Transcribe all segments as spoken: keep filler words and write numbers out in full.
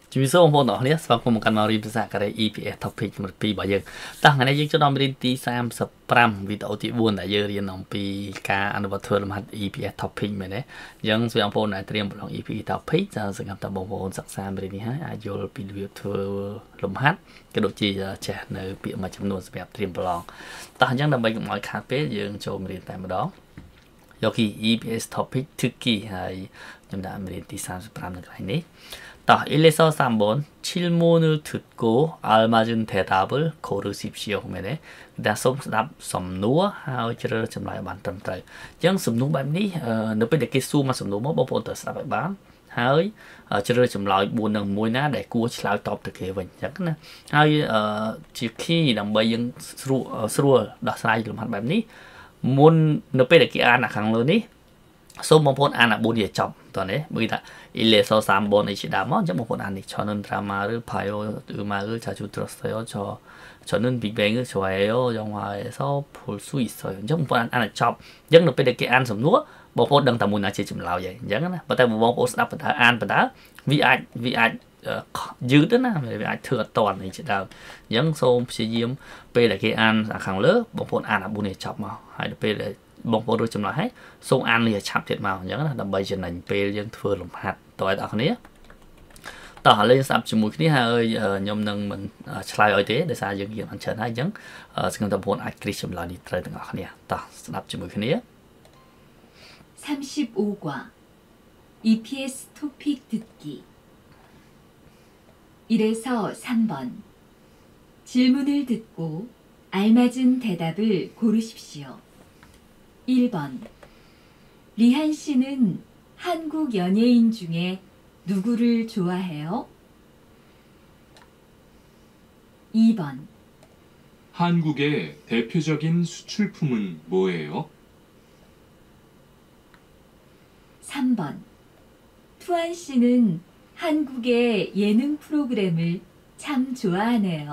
ជំរាបសួរបងប្អូនទាំងអស់គ្នាស្វាគមន៍មកកាន់មករៀនភាសាកូរ៉េ E P S topic number ពីររបស់យើងតោះថ្ងៃនេះយើងចូលដល់មេរៀនទីសាមសិបប្រាំវីដេអូទីបួនដែលយើងរៀនអំពីការអនុវត្តធ្វើលំហាត់ E P S topic មែនទេអញ្ចឹងសូមបងប្អូនដែលត្រៀមប្រឡង E P S topic ចាសង្ឃឹមថាបងប្អូនសិក្សាមេរៀននេះហើយអាចយល់ពីរបៀបធ្វើលំហាត់ក៏ដូចជាចេះនៅពាក្យមួយចំនួនសម្រាប់ត្រៀមប្រឡងតោះអញ្ចឹងដើម្បីកុំឲ្យខាតពេលយើងចូលមេរៀនតែម្ដងយកពី E P S topic ทึกกี้ហើយខ្ញុំដាក់មេរៀនទីសាមសិបប្រាំនៅកន្លែងនេះ자, 일에서 삼 번 질문을 듣고 알맞은 대답을 고르십시오. 그러면 일단 솜답 솜누어 하고 저를 좀 lại bản tâm tới. Chẳng 솜누 bạn ní nếu bây giờ cái su mà 솜누 mà bộ tự sắp bánហើយជ្រើសចម្លើយbốnនឹងមួយណាដែលគួរឆ្លើយតបទៅគេវិញអញ្ចឹងណាហើយជា key ដើម្បីយើងស្រួលស្រួលដោះស្រាយលំហាត់បែបនេះមុននៅពេលដែលគេអានខាងលើនេះសូមបងប្អូនអានអាbốnនេះចប់តោះនេះមើលថា 일에서 삼 번의 시다마 이제 뭐 보는 아니 저는 드라마를 봐요 음악을 자주 들었어요 저 저는 빅뱅을 좋아해요 영화에서 볼 수 있어요 이제 뭐 보는 아니 접 vẫn được bây giờ an sầm núa bộ phốt đăng tầm mùi nào chỉ chìm lao vậy vẫn á và tay bộ bộ phốt đáp và an và đá vì ai vì ai giữ đó na vì ai thừa toàn này chỉ đạo vẫn xôm sẽ diêm bây giờ cái an khẳng lớn bộ phốt an là buồn này chọc mà hay được bây giờបងប្អូនដូចចម្លើយហើយសូមអាននេះឆាប់ទៀតមកអញ្ចឹងណាដើម្បីចំណេញពេលយើងធ្វើលំហាត់តើឲ្យអ្នកគ្នាតោះលេងស្ដាប់ជាមួយគ្នាហើយខ្ញុំនឹងមិនឆ្លើយឲ្យទេដោយសារយើងរៀនអញ្ចឹងហើយអញ្ចឹងសង្ឃឹមថាបងប្អូនអាចគ្រីសចម្លើយនេះត្រូវទាំងអស់គ្នាតោះស្ដាប់ជាមួយគ្នា 삼십오 과 E P S 토픽 듣기 일에서 삼 번 질문을 듣고 알맞은 대답을 고르십시오. 일 번 리한 씨는 한국 연예인 중에 누구를 좋아해요? 이 번 한국의 대표적인 수출품은 뭐예요? 삼 번 투안 씨는 한국의 예능 프로그램을 참 좋아하네요.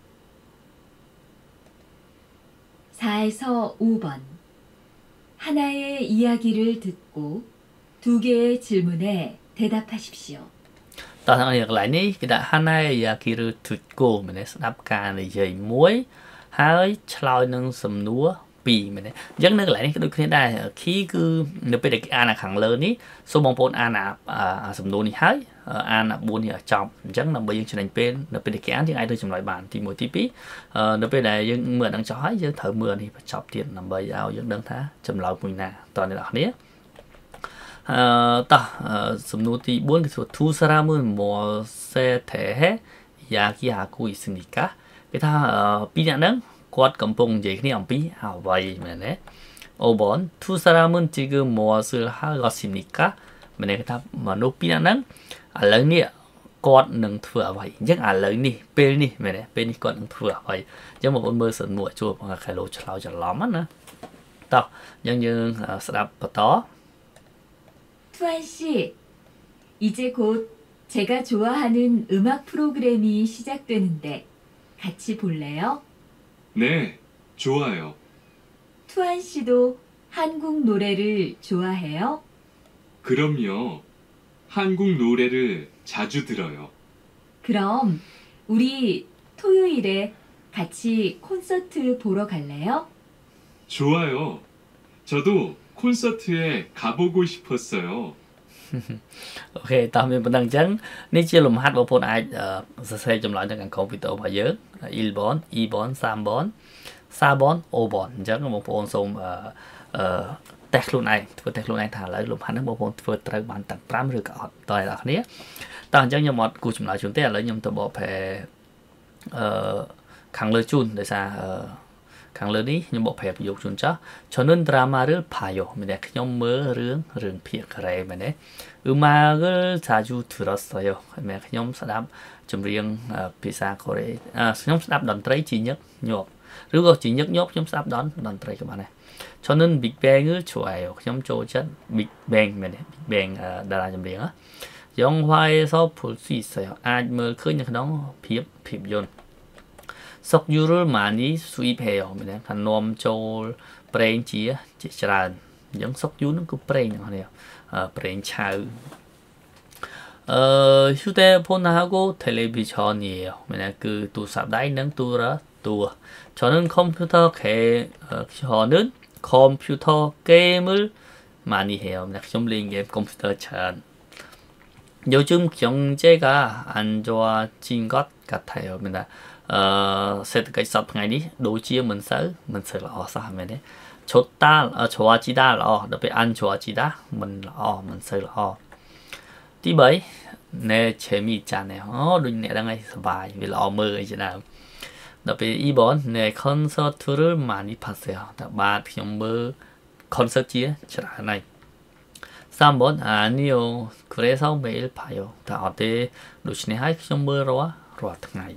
사에서 오 번 하나의 이야기를 듣고 두 개의 질문에 대답하십시오. Tao thằng lại ní cái đã ha나의 이야기를 듣고 mình đáp cả này dây muối haiឆ្លើយនឹងសំណួរពីរមែនទេអញ្ចឹងនៅកន្លែងនេះក៏ដូចគ្នាដែរ key គឺនៅពេលដែលគេអានខាងលើនេះសូមបងប្អូនអានអាសំណួរនេះហើយអានអាbốnនេះឲ្យចប់អញ្ចឹងដើម្បីយើងចំណេញពេលនៅពេលដែលគេអានយើងអាចទៅចម្លើយបានទីមួយទីពីរនៅពេលដែលយើងមើលដល់ចប់ហើយយើងត្រូវមើលនេះបញ្ចប់ទៀតដើម្បីឲ្យយើងដឹងថាចម្លើយមួយណាតើអ្នកនរគ្នាអឺតោះសំណួរទីbốnគឺ두 사람은 무엇에 대해 이야기하고 있습니까គេថាពីរអ្នកហ្នឹងគាត់កំពុងនិយាយគ្នាអំពីអ្វីមែនទេ오 번 두 사람은 지금 무엇을 하고 있습니까មែនទេគេថាមនុស្សពីរនាក់ហ្នឹងឥឡូវនេះគាត់នឹងធ្វើអ្វីអញ្ចឹងឥឡូវនេះពេលនេះមែនទេពេលនេះគាត់នឹងធ្វើអ្វីអញ្ចឹងបងប្អូនមើលសំណួរជួបខែឡូឆ្លោយច្រឡំណាតោះអញ្ចឹងយើងស្ដាប់បន្ត 투안 씨 이제 곧 제가 좋아하는 음악 프로그램이 시작되는데 같이 볼래요? 네, 좋아요. 투안 씨도 한국 노래를 좋아해요? 그럼요. 한국 노래를 자주 들어요. 그럼 우리 토요일에 같이 콘서트 보러 갈래요? 좋아요. 저도 콘서트에 가보고 싶었어요. ok តោះមានប៉ុណ្្នឹងអញ្ចឹងនេះជាលំហាត់បងប្អូនអាចសរសេរចម្លើយនៅខាងកុំព្យូទ័ររបស់យើង il bon i bon sam bon sa bon o bon អញ្ចឹងបងប្អូនសូមអឺតេស្តខ្លួនឯងធ្វើតេស្តខ្លួនឯងថាឥឡូវលំហាត់ហ្នឹងបងប្អូនធ្វើត្រូវបានទាំងប្រាំឬក៏អត់តើអ្នកនរគ្នាតោះអញ្ចឹងខ្ញុំអត់គូចម្លើយជូនទេឥឡូវខ្ញុំទៅបកប្រែអឺខាងលើជូនដោយសារអឺខាងលើនេះខ្ញុំបកប្រែប្រយោគជូនចាស់ 저는 드라마를 봐요 មែនទេខ្ញុំមើលរឿងរឿងភាគកូរ៉េមែនទេ 음악을 자주 들었어요 មែនខ្ញុំស្ដាប់ចម្រៀងភាសាកូរ៉េខ្ញុំស្ដាប់តន្ត្រីជាញឹកញាប់ឬក៏ជាញឹកញាប់ខ្ញុំស្ដាប់តន្ត្រីក៏បានដែរ 저는 빅뱅을 좋아해요 ខ្ញុំចូលចិត្ត Big Bang មែនទេ Big Bang តារាចម្រៀង 영화에서 볼 수 있어요 អាចមើលឃើញនៅក្នុងភាពភាពយន្ត 석유를 많이 수입해요 មែនទេថានាំចូលប្រេងជាជាច្រើនអញ្ចឹង 석유 នឹងគឺប្រេងហ្នឹងនេះប្រេងឆៅ 어, 휴대폰하고 텔레비전이에요. 왜냐 그 두삽 다이는 뚜라 뚜. 저는 컴퓨터 게 어, 저는 컴퓨터 게임을 많이 해요. 왜냐 좀 게임 컴퓨터 전. 요즘 경제가 안 좋아진 것 같아요. 왜냐 어, 세트가 있었던 ngày 도지에 문서 문서 어서 하면은 좋다 어, 좋아지다 어, đặc 안 좋아지다 mình 어, 문서 어. Tí bảy nè 재미있잖아요. 어, 우리 내랑이 서바이 vì mơ chứ nào. đặc biệt 이 번 네 콘서트를 많이 봤어요. 마 경무 콘서트에 잘하나요. 삼 번 아니요. 그래서 매일 봐요. 다 어때 루시네 하이 경무로와 로아ថ្ងៃ.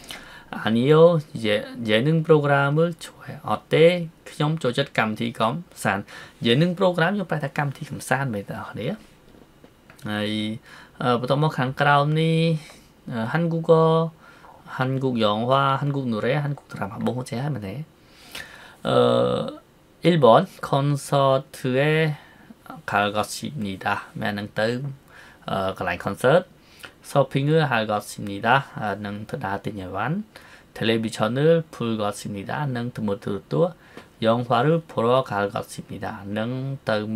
아니요. 이제 예능 프로그램을 좋아해요. 어때ខ្ញុំចូលចិត្តកម្មវិធីកំសាន្ត 예능 프로그램ខ្ញុំប្រែថាកម្មវិធីកំសាន្តមែនតើអ្នក ហើយបន្តមកខាងក្រោមនេះ 한국어 한국 영화 한국 노래 한국 드라마 뭐 제가 하면 돼. 어 일 번 콘서트에 갈 것입니다. 매는 또 어, 그라인 콘서트 쇼핑을 할 것입니다. 능 드라드녀완 텔레비전을 볼 것입니다. 능 드모드도 영화를 보러 갈 것입니다. 능 뜨무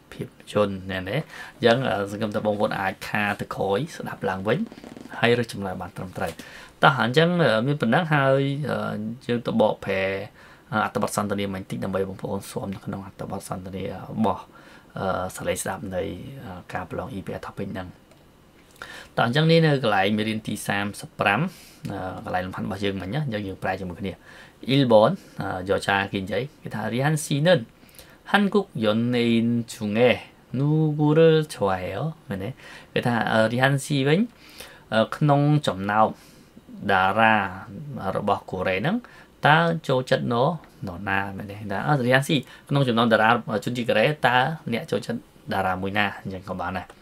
핍존 네네. 양 지금 더 봉본 아카 더 거의 스납랑 វិញ ហើយរឹសចម្លើយបានត្រឹមត្រូវតោះអញ្ចឹងមានប៉ុណ្ណឹងហើយយើងទៅបកប្រែអត្ថបទសន្ទនាមិញតិចដើម្បីបងប្អូនស្វមនៅក្នុងអត្ថបទសន្ទនារបស់សាឡេស្ដាប់នៃការប្រឡង อี พี เอส topic ហ្នឹងតោះអញ្ចឹងនេះនៅកន្លែងមេរៀនទីសាមសិបប្រាំកន្លែងលំហាត់របស់យើងមិញណាយើងយើងប្រែជាមួយគ្នា 일 번 여자 긴자이 기타 리한 씨는 한국 연예인 중에 누구를 좋아해요? 네. 기타 리한 씨는ក្នុងចំណោមតារារបស់កូរ៉េហ្នឹងតើចូលចិត្តនរណាមែនទេថាអរិយាស៊ីក្នុងចំណោមតារាជនជាតិកូរ៉េតើអ្នកចូលចិត្តតារាមួយណាអញ្ចឹងក៏បានដែរ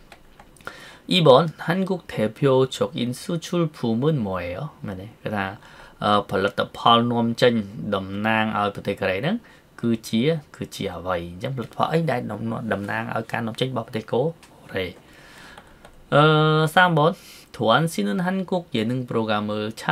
이 번 한국 대표적인 수출품은 뭐예요? 네. 그다 어,ផលិតផលនាំចេញតំណាងឲ្យប្រទេសកូរ៉េហ្នឹងគឺជាគឺជាអ្វីអញ្ចឹងផលិតផលអីដែលតំណាងឲ្យការនាំចេញរបស់ប្រទេសកូរ៉េ 어, 삼 번 도안 씨는 한국 예능 프로그램을 참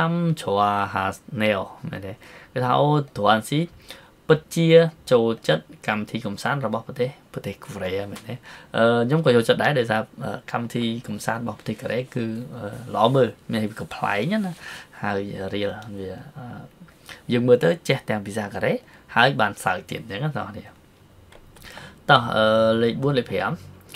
좋아하네요. 네. 그래서 도안 씨 bất chiaចូលចិត្តកម្មវិធីកំសាន្តរបស់ប្រទេសប្រទេសកូរ៉េមែនទេអឺខ្ញុំក៏ចូលចិត្តដែរដោយសារកម្មវិធីកំសាន្តរបស់ប្រទេសកូរ៉េគឺល្អមើលមានវាកំប្លែងណាហើយរៀលវាយើងមើលទៅចេះទាំងភាសាកូរ៉េហើយបានសើចទៀតអញ្ចឹងណាបងនេះតោះលេខbốnលេខ5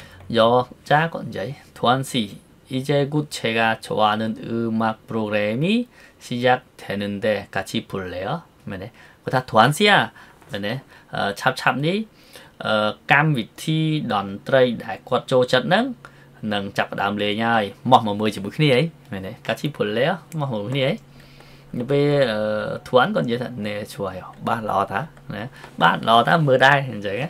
여자가 이제 도안 씨 이제 곧 제가 좋아하는 음악 프로그램이 시작되는데 같이 볼래요? 네. 다 도안 씨야. 네. 어, 찹찹니 어, 감위티 던트레이 đại quạt châu chất nâng nâng chập đàm lề nhai mọc mà mười chỉ một cái ấy này 같이 볼래요? mọc một cái ấy về thoán còn gì thật nè chuối ba lò ta nè ba lò ta mưa đây hình vậy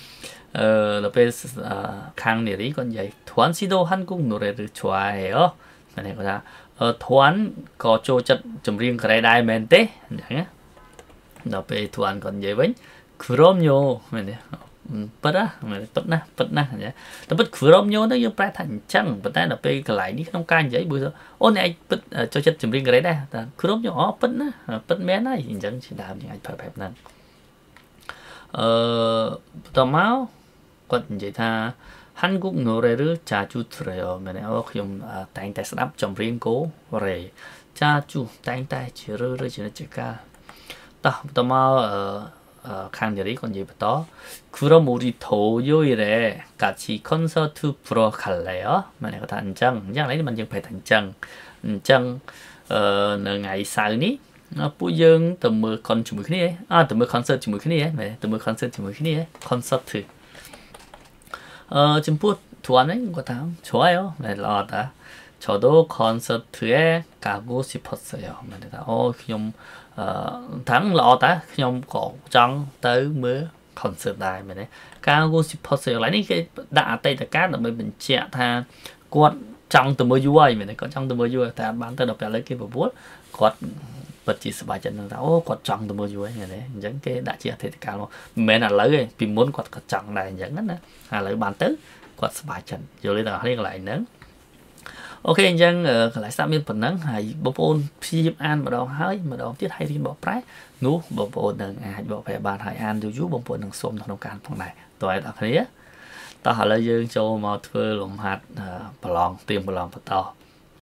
어, 옆에 어, 강렬이 건 이제 도안 씨도 한국 노래를 좋아해요. 네, 그다 어, 도안 cóចូលចិត្តចម្រៀងកូរ៉េដែរមែនទេអញ្ចឹងណាដល់ពេល도안 cònនិយាយវិញ그럼요មែនទេប៉ិតណាមែនប៉ិតណាប៉ិតណាអញ្ចឹងតែប៉ិត그럼요ហ្នឹងយើងប្រែថាអញ្ចឹងប៉ុន្តែដល់ពេលកន្លែងនេះក្នុងការនិយាយបើអូនឯងប៉ិតចូលចិត្តចម្រៀងកូរ៉េដែរតែ그럼요អូប៉ិតណាប៉ិតមែនហើយអញ្ចឹងជាដើមយើងអាចប្រើបែបហ្នឹងអឺបន្តមកគាត់និយាយថា 한국 노래를 자주 들어요. 맨에 어 그럼 땡땡 스납 점링고 그래. 자주 땡땡 지르르 지르지가. 또부터 어 강렬이 건지부터 그럼 우리 토요일에 같이 콘서트 보러 갈래요? 맨에 그 단장, 단장 lấy mình phải 단장. 단장 ờ ngày sau ní bây giờ từ mười con chụp cái này à từ mười concert chụp cái này mẹ từ mười concert chụp cái này concert 어, 지금 뭐 도안은 거 다 좋아요. 네, 라다. 저도 콘서트에 가고 싶었어요. 네, 어, 그냥 어, 당 라다. 그냥 걱정 tới concert này mà này. 가고 싶었어요. lại cái đã tay tất cả là mình chia tha quạt trong từ mưa vui mà này có trong từ mưa vui ta bán tới đọc lấy cái bộ bút quạt bật chỉ bài chân nó ô quạt trong từ mưa vui này đấy dẫn cái đã chia thế tất cả luôn mẹ là lấy vì muốn quạt quạt trong này dẫn đó hay lấy bàn tứ quạt bài chân rồi lấy là lấy lại nữa អូខេអញ្ចឹងកន្លែងស្ដាប់មានប៉ុណ្ណឹងហើយបងប្អូនព្យាយាមអានម្ដងហើយម្ដងទៀតហើយរៀនបកប្រែនោះបងប្អូននឹងអាចបកប្រែបានហើយអានយូរយូរបងប្អូននឹងសុំក្នុងការផងដែរតើអ្នកគ្នាតោះឥឡូវយើងចូលមកធ្វើលំហាត់ប្រឡងត្រៀមប្រឡងបន្ត